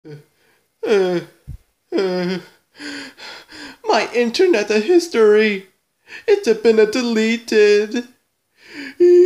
Uh, uh, my internet history. It's been deleted.